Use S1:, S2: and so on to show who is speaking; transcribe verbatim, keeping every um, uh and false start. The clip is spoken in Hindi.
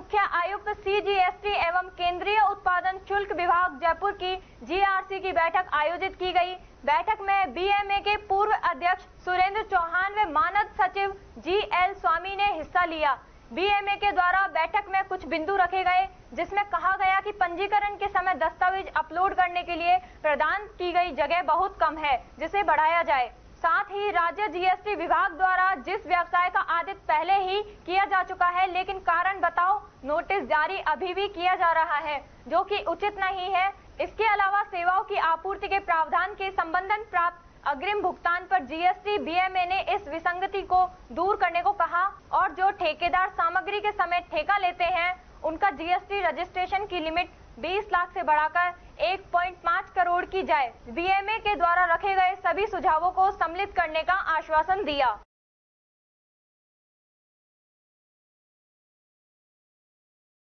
S1: मुख्य आयुक्त सीजीएसटी एवं केंद्रीय उत्पादन शुल्क विभाग जयपुर की जीआरसी की बैठक आयोजित की गई। बैठक में बीएमए के पूर्व अध्यक्ष सुरेंद्र चौहान व मानद सचिव जीएल स्वामी ने हिस्सा लिया। बीएमए के द्वारा बैठक में कुछ बिंदु रखे गए, जिसमें कहा गया कि पंजीकरण के समय दस्तावेज अपलोड करने के लिए प्रदान की गई जगह बहुत कम है, जिसे बढ़ाया जाए। साथ ही राज्य जीएसटी विभाग द्वारा जिस व्यवसाय का आदित पहले ही किया जा चुका है, लेकिन कारण बताओ नोटिस जारी अभी भी किया जा रहा है, जो कि उचित नहीं है। इसके अलावा सेवाओं की आपूर्ति के प्रावधान के संबंधन प्राप्त अग्रिम भुगतान पर जीएसटी बीएमए ने इस विसंगति को दूर करने को कहा और जो ठेकेदार सामग्री के समय ठेका लेते हैं, उनका जीएसटी रजिस्ट्रेशन की लिमिट बीस लाख से बढ़ाकर एक पॉइंट पाँच करोड़ की जाए। बीएमए के द्वारा रखे गए सभी सुझावों को सम्मिलित करने का आश्वासन दिया।